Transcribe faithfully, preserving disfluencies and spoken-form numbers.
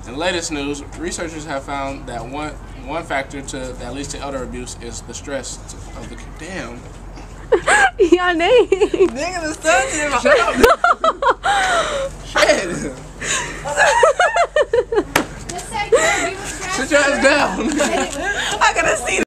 In the latest news, researchers have found that one one factor to that leads to elder abuse is the stress of the damn. Yane. Nigga, the sun's in my shut up. Shit. Sit your ass down. I gotta see.